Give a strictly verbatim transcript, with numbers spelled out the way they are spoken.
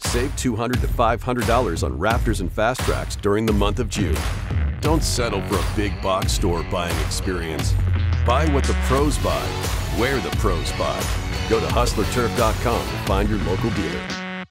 Save two hundred to five hundred dollars on Raptors and Fast Tracks during the month of June. Don't settle for a big box store buying experience. Buy what the pros buy, where the pros buy. Go to hustler turf dot com to find your local dealer.